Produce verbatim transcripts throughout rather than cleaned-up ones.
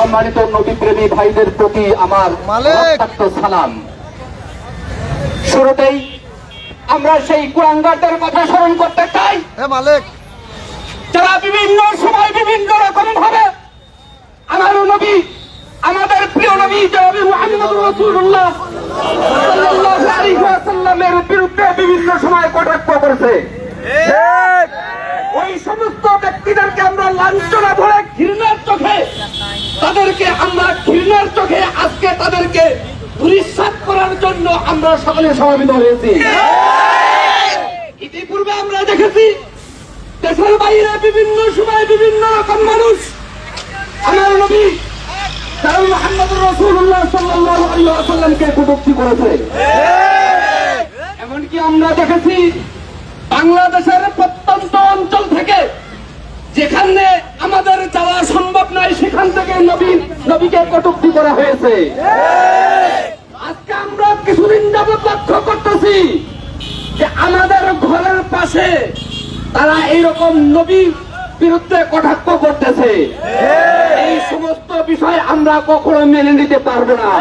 সম্মানিত নবী প্রেমী ভাইদের প্রতি আমার রক্তাক্ত সালাম। শুরুতেই আমরা সেই কুলাঙ্গারদের কথা স্মরণ করতে চাই যারা বিভিন্ন সময় বিভিন্ন রকম ভাবে আমার নবী, আমাদের প্রিয় নবী জনাবে মুহাম্মদ রাসূলুল্লাহ সাল্লাল্লাহু আলাইহি ওয়াসাল্লামের বিরুদ্ধে বিভিন্ন সময় কটাক্ষ করেছে। ওই সমস্ত ব্যক্তিদেরকে আমরা লাঞ্ছনা ভরে ঘৃণার চোখে তাদেরকে আমরা ঘৃণার চোখে আজকে তাদেরকে ধূলিসাৎ করার জন্য আমরা সকলে সমবেত হয়েছি। ইতিপূর্বে আমরা দেখেছি দেশের বাইরে বিভিন্ন সময় বিভিন্ন রকম মানুষ আমার নবী জনাবে মুহাম্মদ রাসূলুল্লাহ সাল্লাল্লাহু আলাইহি ওয়াসাল্লামকে কটূক্তি করেছে। এমনকি আমরা দেখেছি বাংলাদেশের প্রত্যন্ত অঞ্চল থেকে যেখানে আমাদের যাওয়া সম্ভব নয় সেখান থেকে নবী নবীকে কটূক্তি করা হয়েছে। আজকে আমরা কিছুদিন যাবত লক্ষ্য করতেছি যে আমাদের ঘরের পাশে তারা এইরকম নবীর বিরুদ্ধে কটাক্ষ করতেছে। এই সমস্ত বিষয় আমরা কখনো মেনে নিতে পারবো না।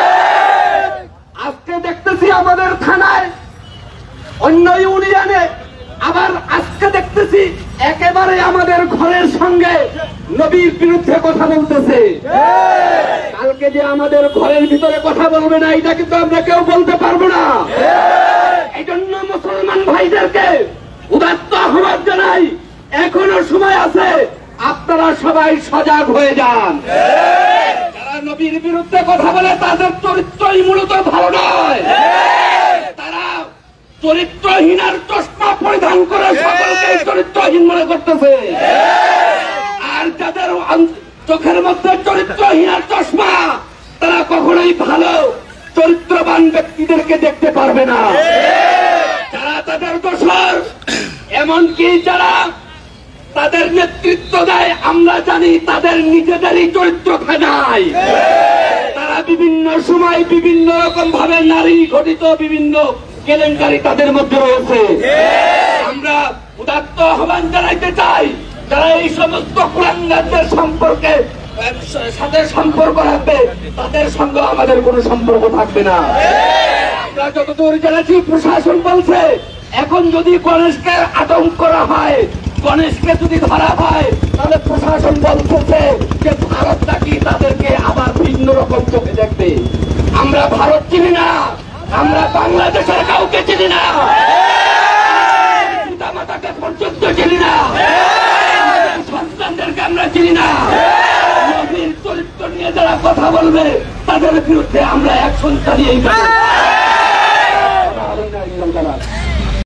আজকে দেখতেছি আমাদের থানায়, অন্য ইউনিয়নে, আবার আজকে দেখতেছি একেবারে আমাদের ঘরের সঙ্গে নবীর বিরুদ্ধে কথা বলতেছে। কালকে যে আমাদের ঘরের ভিতরে কথা বলবে না এটা কিন্তু আমরা কেউ বলতে পারবো না। এই জন্য মুসলমান ভাইদেরকে উদাত্ত আহ্বান জানাই, এখনো সময় আছে, আপনারা সবাই সজাগ হয়ে যান। যারা নবীর বিরুদ্ধে কথা বলে তাদের চরিত্রই মূলত ভালো নয়। তারা চরিত্রহীনার চশমা পরিধান করে সকলকে চরিত্রহীন মনে করতেছে। আর যাদের চোখের মধ্যে চরিত্রহীনার চশমা তারা কখনোই ভালো চরিত্রবান ব্যক্তিদেরকে দেখতে পারবে না। যারা তাদের দোসর, এমনকি যারা তাদের নেতৃত্ব দেয়, আমরা জানি তাদের নিজেদেরই চরিত্র নাই। তারা বিভিন্ন সময় বিভিন্ন রকম ভাবে নারী ঘটিত বিভিন্ন কেলেঙ্কারি তাদের মধ্যে রয়েছে। আমরা উদাত্ত আহ্বান জানাইতে চাই, যারা এই সমস্ত কুলাঙ্গারদের সম্পর্কে সাথে সম্পর্ক রাখবে তাদের সঙ্গে আমাদের কোনো সম্পর্ক থাকবে না। আমরা যতদূর জেনেছি প্রশাসন বলছে এখন যদি গণেশকে আটক করা হয়, গণেশকে যদি ধরা হয়, তাহলে প্রশাসন বলতেছে যে ভারত নাকি তাদেরকে আবার ভিন্ন রকম চোখে দেখবে। আমরা ভারত চিনি না, আমরা বাংলাদেশের কাউকে চিনি না, পিতা মাতাকে পর্যন্ত চিনি না, সন্তানদেরকে আমরা চিনি না। নবীর চরিত্র নিয়ে যারা কথা বলবে তাদের বিরুদ্ধে আমরা অ্যাকশন চালিয়েই যাবো।